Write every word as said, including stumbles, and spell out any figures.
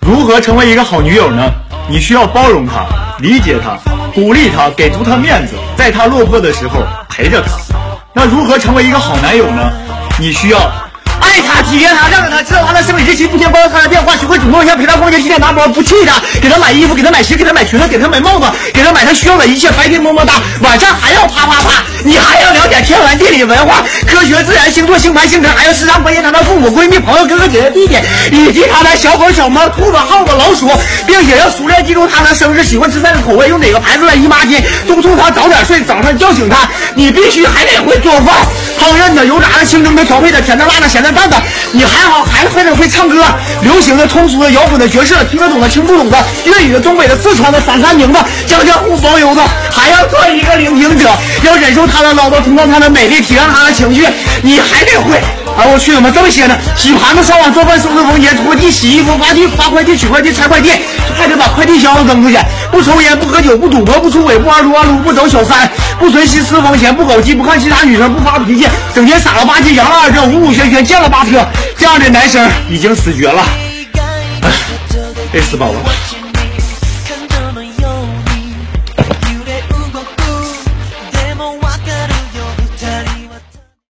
如何成为一个好女友呢？你需要包容她，理解她，鼓励她，给足她面子，在她落魄的时候陪着她。那如何成为一个好男友呢？你需要爱他，体贴他，让着他，知道他的生理日期，不停关注他的变化，学会主动一下陪他逛街，提前拿包，不气他，给他买衣服，给他买鞋，给他买裙子，给他买帽子，给他买他需要的一切。白天么么哒，晚上还要啪啪啪。你还要了解天文地理文化、科学自然、星座、星盘、星辰，还要时常关心他的父母、闺蜜、朋友、哥哥姐姐、弟弟，以及他的小狗、小猫、兔子、耗子、老鼠，并且要熟练记住他的生日、喜欢吃菜的口味，用哪个牌子的姨妈巾，督促他早点睡，早上叫醒他。你必须还得会做饭，烹饪的、油炸的、清蒸的、调配的、甜的、辣的、咸的、淡的。你还好，还还得会唱歌，流行的、通俗的、摇滚的、爵士的，听得懂的、听不懂的，粤语的、东北的、四川的、陕三宁的、江浙沪包邮的，还要做一个聆听者，要忍受他的唠叨，同看他的美丽，体谅他的情绪。你还得会，哎，我去，怎么这么些呢？洗盘子、刷碗、做饭、收拾房间、拖地、洗衣服、发地、发快递、取快递、拆快递，还得把快递箱子扔出去。不抽烟，不喝酒，不赌博，不出轨，不玩撸啊撸，不走小三，不存息私房钱，不搞基，不看其他女生，不发脾气，整天傻了吧唧，扬了二正，五五轩轩，见了八车，这样的男生已经死绝了。哎，累死宝宝了。